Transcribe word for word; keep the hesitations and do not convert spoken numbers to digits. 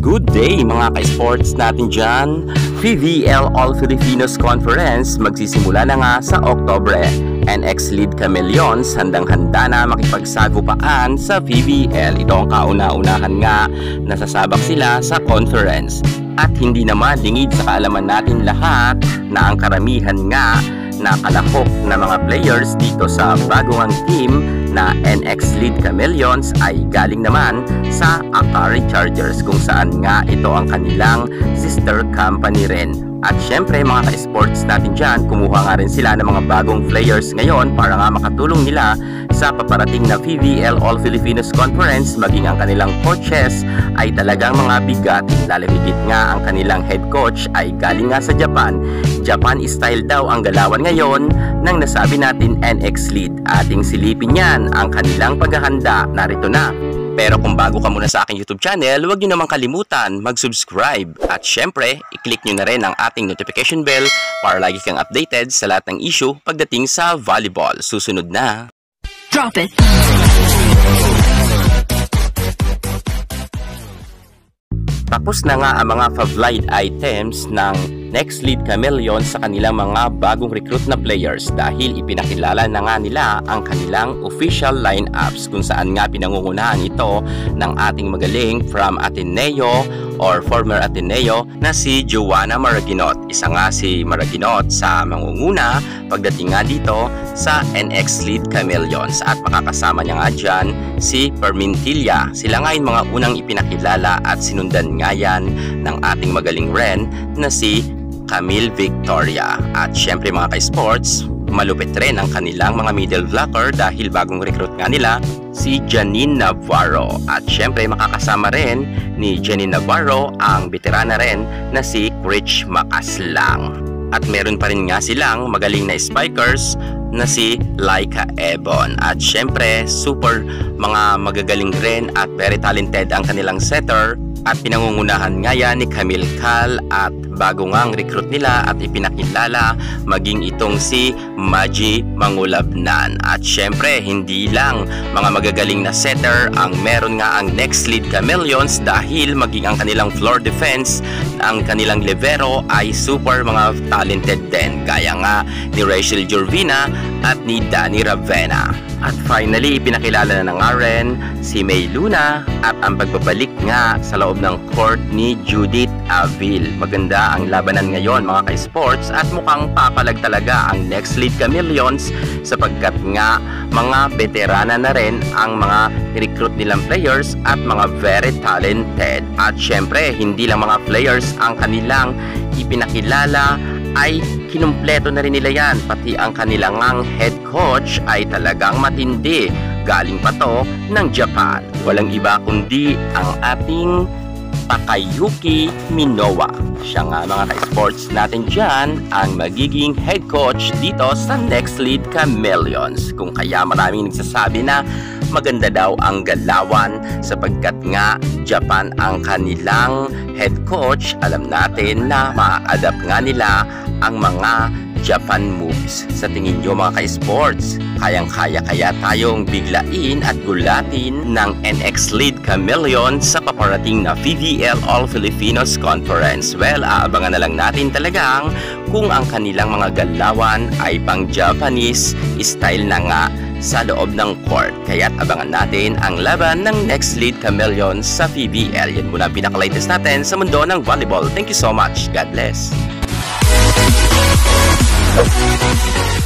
Good day mga ka-sports natin dyan. P V L All Filipinos Conference magsisimula na nga sa Oktobre. N X Lead Chameleons handang-handa na makipagsagupaan sa P V L. Ito ang kauna-unahan nga nasasabak sila sa conference. At hindi naman lingid sa kaalaman natin lahat na ang karamihan nga na kalahok na mga players dito sa bagong team na N X Lead Chameleons ay galing naman sa Akari Chargers, kung saan nga ito ang kanilang sister company rin. At syempre mga ka-sports natin dyan, kumuha nga rin sila ng mga bagong players ngayon para nga makatulong nila sa paparating na P V L All Filipinos Conference. Maging ang kanilang coaches ay talagang mga bigatin, lalo higit nga ang kanilang head coach ay galing nga sa Japan. Japan style daw ang galawan ngayon ng nasabi natin N X Lead. Ating silipin yan ang kanilang paghahanda. Narito na. Pero kung bago ka muna sa aking YouTube channel, huwag nyo naman kalimutan mag-subscribe. At syempre, i-click nyo na rin ang ating notification bell para lagi kang updated sa lahat ng issue pagdating sa volleyball. Susunod na. Drop it! Tapos na nga ang mga favlayed items ng Next Lead Chameleons sa kanilang mga bagong recruit na players, dahil ipinakilala na nga nila ang kanilang official lineups, kung saan nga pinangungunahan ito ng ating magaling from Ateneo or former Ateneo na si Joanna Maraginot. Isa nga si Maraginot sa mangunguna pagdating nga dito sa N X Lead Chameleons, at makakasama niya nga dyan si Permintilla. Sila nga yung mga unang ipinakilala at sinundan nga yan ng ating magaling ren na si Camille Victoria. At syempre mga ka-sports, malupit rin ang kanilang mga middle blocker dahil bagong recruit nga nila si Janine Navarro. At syempre makakasama rin ni Janine Navarro ang veterana rin na si Rich Makaslang. At meron pa rin nga silang magaling na spikers na si Laika Ebon. At syempre super mga magagaling rin at very talented ang kanilang setter, at pinangungunahan nga yan ni Camille Cal, at bago ngang recruit nila at ipinakilala maging itong si Maji Mangulabnan. At syempre hindi lang mga magagaling na setter ang meron nga ang Next Lead Chameleons, dahil maging ang kanilang floor defense, ang kanilang libero ay super mga talented din, gaya nga ni Rachel Jurvina at ni Danny Ravena. At finally, pinakilala na nga rin si May Luna at ang pagbabalik nga sa loob ng court ni Judith Avil. Maganda ang labanan ngayon mga ka-sports, at mukhang papalag talaga ang Next Lead Chameleons sapagkat nga mga veterana na rin ang mga recruit nilang players at mga very talented. At syempre, hindi lang mga players ang kanilang ipinakilala, ay kinumpleto na rin nila yan. Pati ang kanilang head coach ay talagang matindi. Galing pa to ng Japan. Walang iba kundi ang ating Takayuki Minowa. Siya nga mga ka-sports natin dyan ang magiging head coach dito sa Next Lead Chameleons. Kung kaya maraming nagsasabi na maganda daw ang galawan sapagkat nga Japan ang kanilang head coach, alam natin na ma-adapt nga nila ang mga Japan moves. Sa tingin nyo mga ka-sports, kayang-kaya kaya tayong biglain at gulatin ng N X Lead Chameleons sa paparating na P V L All Filipinos Conference? Well, aabangan na lang natin talagang kung ang kanilang mga galawan ay pang Japanese style na nga sa loob ng court. Kaya't abangan natin ang laban ng Next Lead Chameleons sa P V L. Yan muna ang pinaka-latest natin sa mundo ng volleyball. Thank you so much. God bless. We'll be right back.